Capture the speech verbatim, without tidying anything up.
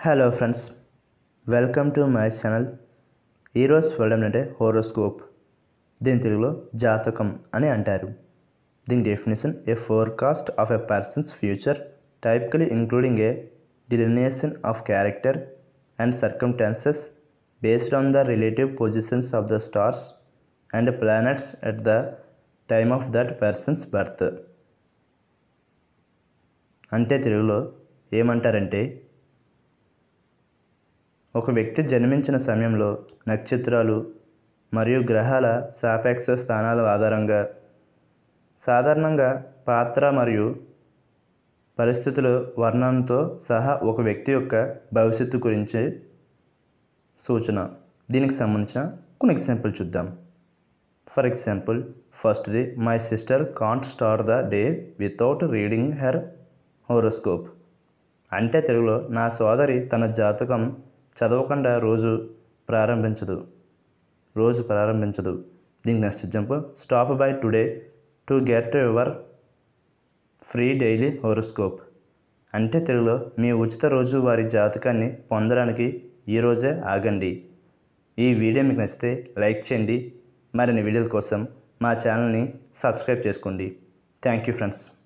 Hello friends, welcome to my channel. ఈరోజు చూడడం అంటే హోరోస్కోప్. దీని తెలుగులో జాతకం అని అంటారు. దీని definition: a forecast of a person's future typically including a delineation of character and circumstances based on the relative positions of the stars and planets at the time of that person's birth. అంటే తెలుగులో ఏమంటారంటే, ఒక వ్యక్తి జన్మించిన సమయంలో నక్షత్రాలు మరియు గ్రహాల సాపేక్ష స్థానాల ఆధారంగా సాధారణంగా పాత్ర మరియు పరిస్థితుల వర్ణనతో సహా ఒక వ్యక్తి యొక్క భవిష్యత్తు గురించి సూచన. దీనికి సంబంధించిన కొన్ని ఎగ్జాంపుల్ చూద్దాం. ఫర్ ఎగ్జాంపుల్, ఫస్ట్ది, my sister can't start the day without reading her horoscope. అంటే తెలుగులో నా సోదరి తన జాతకం చదవకుండా రోజు ప్రారంభించదు రోజు ప్రారంభించదు దీనికి next example, stop by today to get your free daily horoscope. అంటే తెలుగులో మీ ఉచిత రోజు వారి జాతకాన్ని పొందడానికి ఈరోజే ఆగండి. ఈ వీడియో మీకు నచ్చితే లైక్ చేయండి. మరిన్ని వీడియోల కోసం మా ఛానల్ని సబ్స్క్రైబ్ చేసుకోండి. Thank you friends.